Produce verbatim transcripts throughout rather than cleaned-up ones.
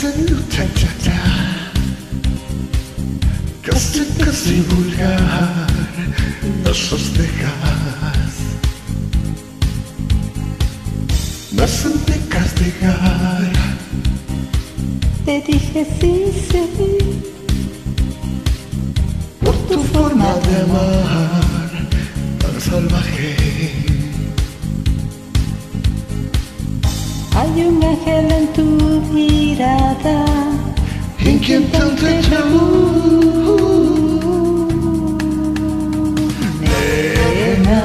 cha-cha-cha, casi casi vulgar, esos dejas, me sentí castigar. Te dije sí, sí, por tu forma de amar tan salvaje. Hay un ángel en tu mirada, inquietante nena,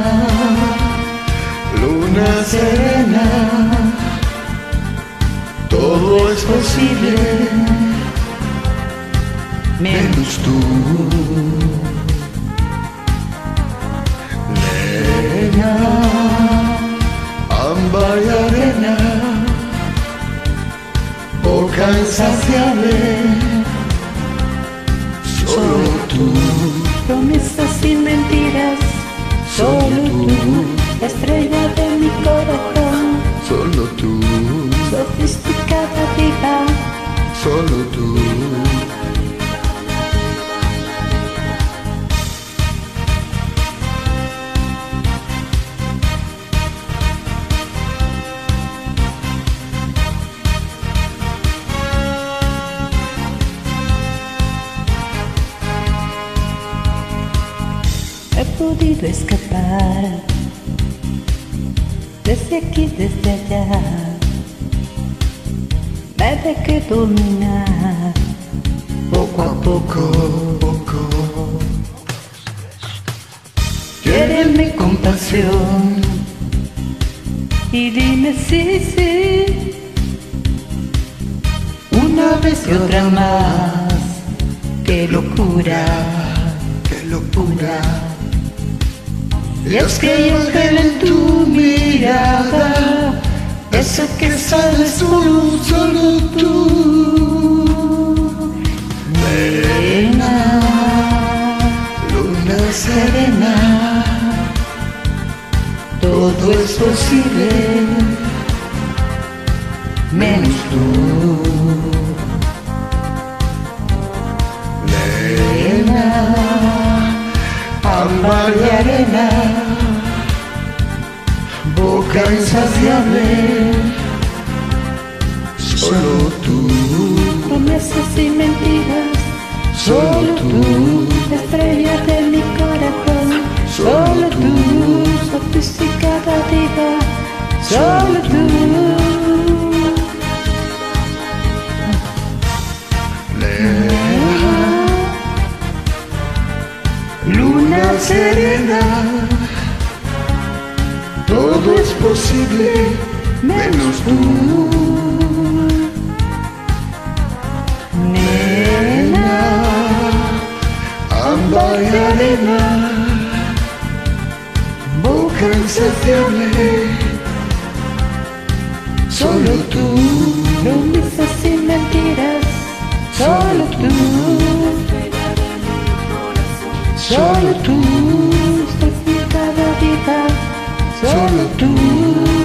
luna serena, todo es posible, menos tú. Nena, ámbar y arena, boca insaciable, solo tú. Promesas y mentiras, solo tú. Estrella de mi corazón, Solo tú, sofisticada diva, solo tú. he podido escapar desde aquí, desde allá. Me dejé dominar poco a poco. Poco, Quiéreme con pasión y dime sí, sí, una vez y otra más. Qué locura, qué locura. y es que hay un ángel en tu mirada, Ese que sale solo, solo tú. nena, Luna serena, todo es posible, menos tú. nena, ámbar y arena, boca insaciable, solo tú. Promesas y mentiras, Solo tú, estrella de mi corazón, solo tú, sofisticada diva, solo tú. nena, luna serena, todo es posible, menos tú. Nena, Ámbar y arena, boca insaciable, solo tú. promesas y mentiras, solo tú, solo tú, sofisticada diva, solo tú.